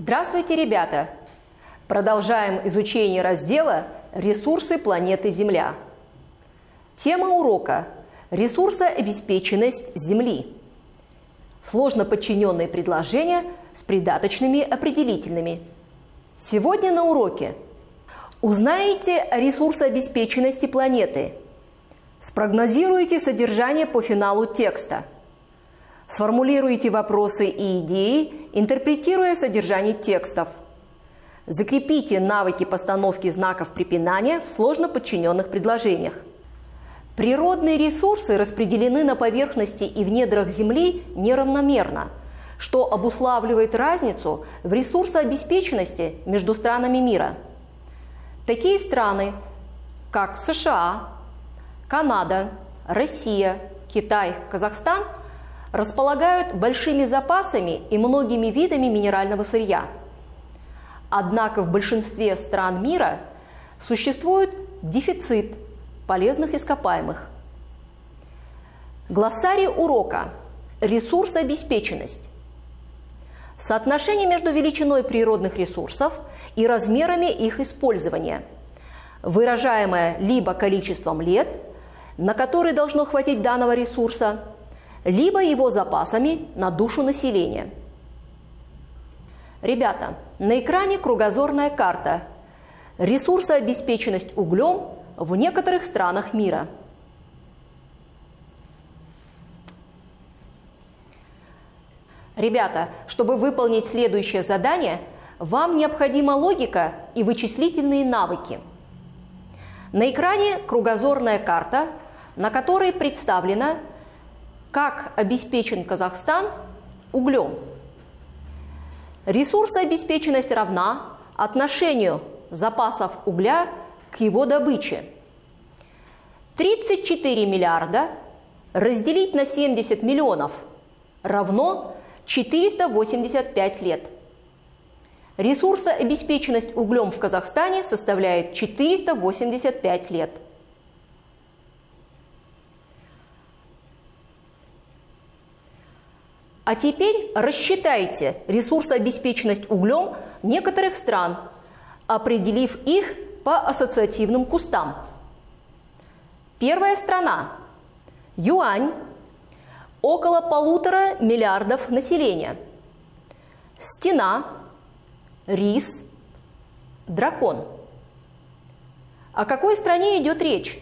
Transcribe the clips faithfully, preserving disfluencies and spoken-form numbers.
Здравствуйте, ребята! Продолжаем изучение раздела «Ресурсы планеты Земля». Тема урока – ресурсообеспеченность Земли. Сложно подчиненные предложения с придаточными определительными. Сегодня на уроке узнаете о ресурсообеспеченности планеты, спрогнозируете содержание по финалу текста, сформулируйте вопросы и идеи, интерпретируя содержание текстов. Закрепите навыки постановки знаков препинания в сложно подчиненных предложениях. Природные ресурсы распределены на поверхности и в недрах Земли неравномерно, что обуславливает разницу в ресурсообеспеченности между странами мира. Такие страны, как США, Канада, Россия, Китай, Казахстан, располагают большими запасами и многими видами минерального сырья. Однако в большинстве стран мира существует дефицит полезных ископаемых. Глоссарий урока. Ресурсообеспеченность. Соотношение между величиной природных ресурсов и размерами их использования, выражаемое либо количеством лет, на которые должно хватить данного ресурса, либо его запасами на душу населения. Ребята, на экране кругозорная карта «Ресурсообеспеченность углем в некоторых странах мира». Ребята, чтобы выполнить следующее задание, вам необходима логика и вычислительные навыки. На экране кругозорная карта, на которой представлена, как обеспечен Казахстан углем. Ресурсообеспеченность равна отношению запасов угля к его добыче. тридцать четыре миллиарда разделить на семьдесят миллионов равно четыреста восемьдесят пять лет. Ресурсообеспеченность углем в Казахстане составляет четыреста восемьдесят пять лет. А теперь рассчитайте ресурсообеспеченность углем некоторых стран, определив их по ассоциативным кустам. Первая страна – Юань, около полутора миллиардов населения. Стена, рис, дракон. О какой стране идет речь?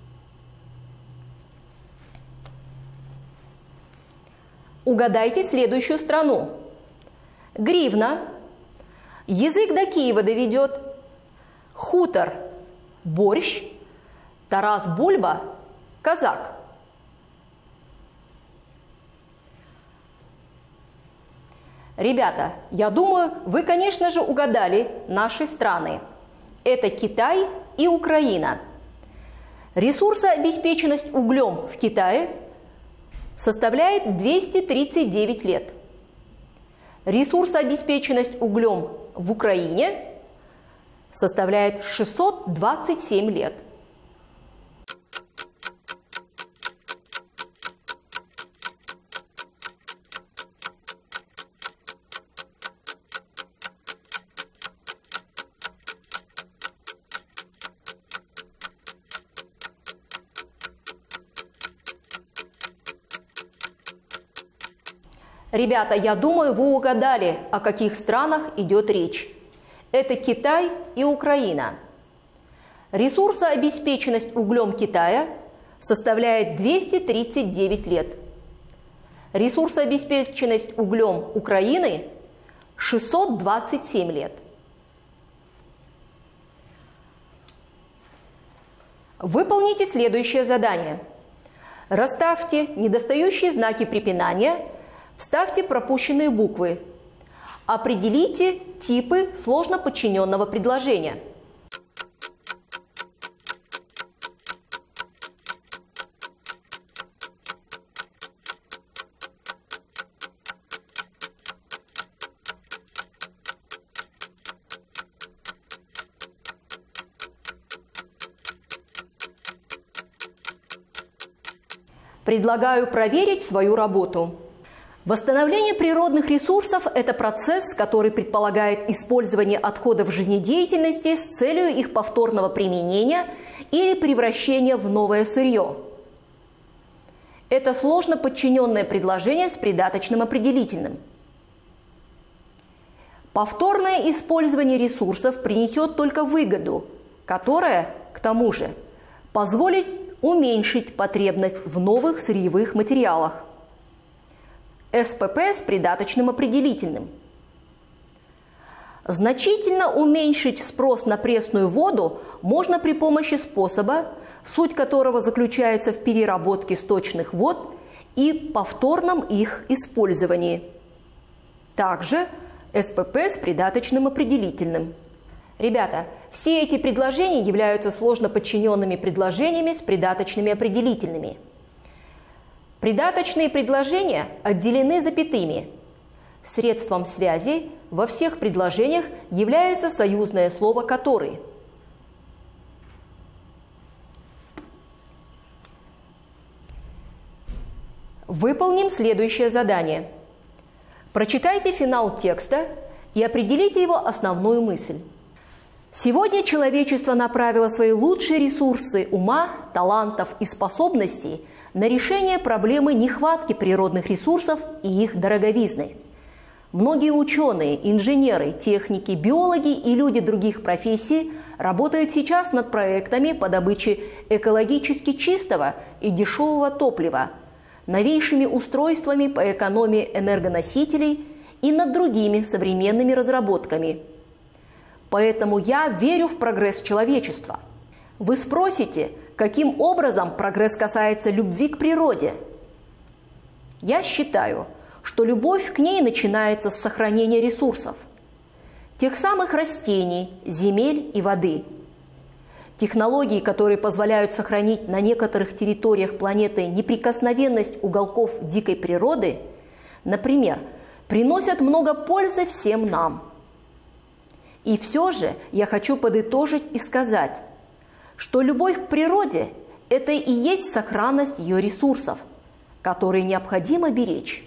Угадайте следующую страну. Гривна. Язык до Киева доведет. Хутор. Борщ. Тарас Бульба. Казак. Ребята, я думаю, вы, конечно же, угадали наши страны. Это Китай и Украина. Ресурсообеспеченность углем в Китае составляет двести тридцать девять лет. Ресурсообеспеченность углем в Украине составляет шестьсот двадцать семь лет. Ребята, я думаю, вы угадали, о каких странах идет речь. Это Китай и Украина. Ресурсообеспеченность углем Китая составляет двести тридцать девять лет. Ресурсообеспеченность углем Украины – шестьсот двадцать семь лет. Выполните следующее задание. Расставьте недостающие знаки препинания, вставьте пропущенные буквы. Определите типы сложно подчиненного предложения. Предлагаю проверить свою работу. Восстановление природных ресурсов – это процесс, который предполагает использование отходов жизнедеятельности с целью их повторного применения или превращения в новое сырье. Это сложно подчиненное предложение с придаточным определительным. Повторное использование ресурсов принесет только выгоду, которая, к тому же, позволит уменьшить потребность в новых сырьевых материалах. СПП с придаточным определительным. Значительно уменьшить спрос на пресную воду можно при помощи способа, суть которого заключается в переработке сточных вод и повторном их использовании. Также СПП с придаточным определительным. Ребята, все эти предложения являются сложно подчиненными предложениями с придаточными определительными. Придаточные предложения отделены запятыми. Средством связи во всех предложениях является союзное слово «который». Выполним следующее задание. Прочитайте финал текста и определите его основную мысль. Сегодня человечество направило свои лучшие ресурсы ума, талантов и способностей на решение проблемы нехватки природных ресурсов и их дороговизны. Многие ученые, инженеры, техники, биологи и люди других профессий работают сейчас над проектами по добыче экологически чистого и дешевого топлива, новейшими устройствами по экономии энергоносителей и над другими современными разработками. Поэтому я верю в прогресс человечества. Вы спросите, каким образом прогресс касается любви к природе? Я считаю, что любовь к ней начинается с сохранения ресурсов, тех самых растений, земель и воды. Технологии, которые позволяют сохранить на некоторых территориях планеты неприкосновенность уголков дикой природы, например, приносят много пользы всем нам. И все же я хочу подытожить и сказать, что любовь к природе – это и есть сохранность ее ресурсов, которые необходимо беречь.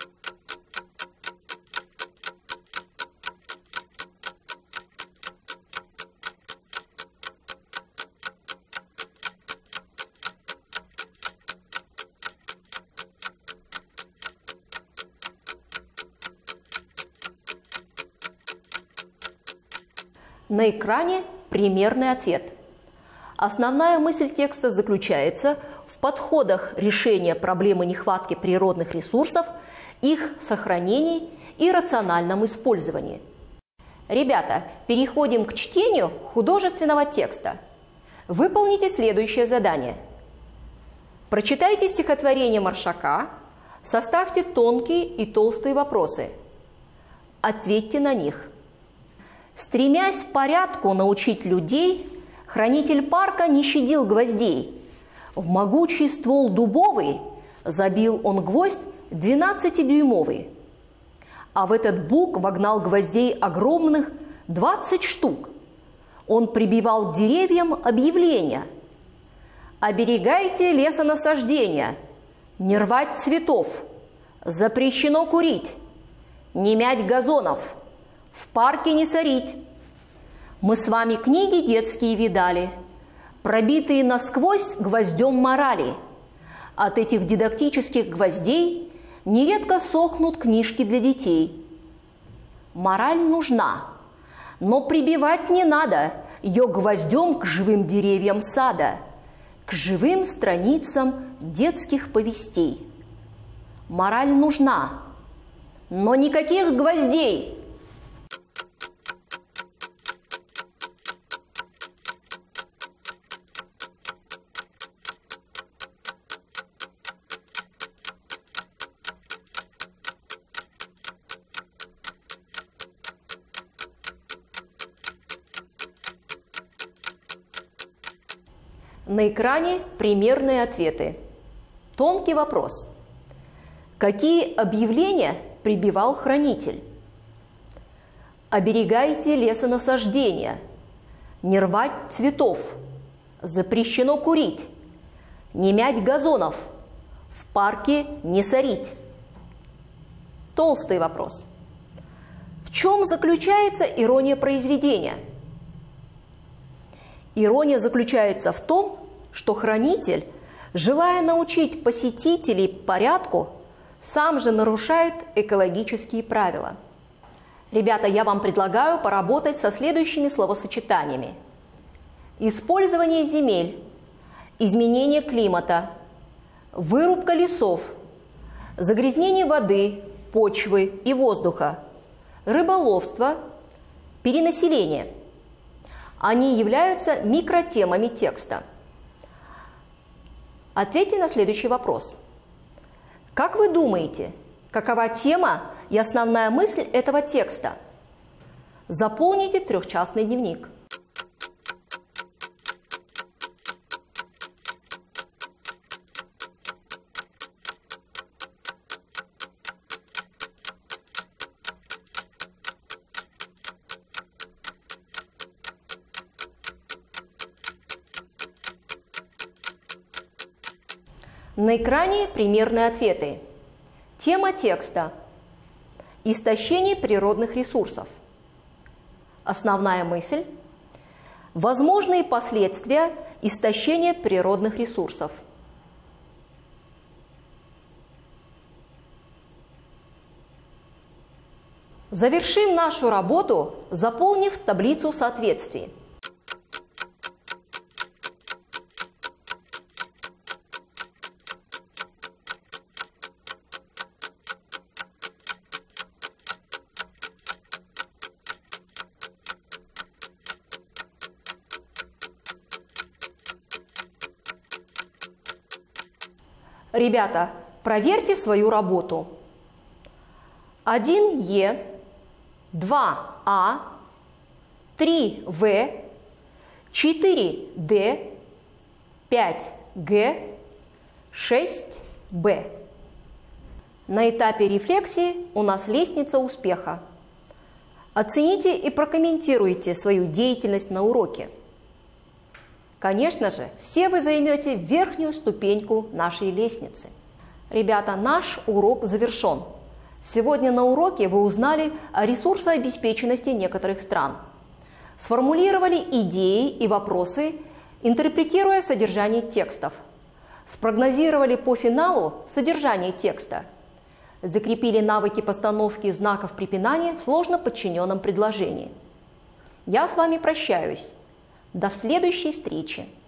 На экране примерный ответ. Основная мысль текста заключается в подходах решения проблемы нехватки природных ресурсов, их сохранении и рациональном использовании. Ребята, переходим к чтению художественного текста. Выполните следующее задание. Прочитайте стихотворение Маршака, составьте тонкие и толстые вопросы. Ответьте на них. Стремясь порядку научить людей, хранитель парка не щадил гвоздей. В могучий ствол дубовый забил он гвоздь двенадцатидюймовый. А в этот бук вогнал гвоздей огромных двадцать штук. Он прибивал к деревьям объявления: «Оберегайте лесонасаждения, не рвать цветов, запрещено курить, не мять газонов, в парке не сорить. Мы с вами книги детские видали, пробитые насквозь гвоздем морали. От этих дидактических гвоздей нередко сохнут книжки для детей. Мораль нужна, но прибивать не надо ее гвоздем к живым деревьям сада, к живым страницам детских повестей. Мораль нужна, но никаких гвоздей». На экране примерные ответы. Тонкий вопрос. Какие объявления прибивал хранитель? Оберегайте лесонасаждения, не рвать цветов, запрещено курить, не мять газонов, в парке не сорить. Толстый вопрос. В чем заключается ирония произведения? Ирония заключается в том, что хранитель, желая научить посетителей порядку, сам же нарушает экологические правила. Ребята, я вам предлагаю поработать со следующими словосочетаниями. Использование земель, изменение климата, вырубка лесов, загрязнение воды, почвы и воздуха, рыболовство, перенаселение. Они являются микротемами текста. Ответьте на следующий вопрос. Как вы думаете, какова тема и основная мысль этого текста? Заполните трехчастный дневник. На экране примерные ответы. Тема текста. Истощение природных ресурсов. Основная мысль. Возможные последствия истощения природных ресурсов. Завершим нашу работу, заполнив таблицу соответствий. Ребята, проверьте свою работу. один Е, два А, три В, четыре Д, пять Г, шесть Б. На этапе рефлексии у нас лестница успеха. Оцените и прокомментируйте свою деятельность на уроке. Конечно же, все вы займете верхнюю ступеньку нашей лестницы. Ребята, наш урок завершен. Сегодня на уроке вы узнали о ресурсообеспеченности некоторых стран. Сформулировали идеи и вопросы, интерпретируя содержание текстов. Спрогнозировали по финалу содержание текста. Закрепили навыки постановки знаков препинания в сложно подчиненном предложении. Я с вами прощаюсь. До следующей встречи!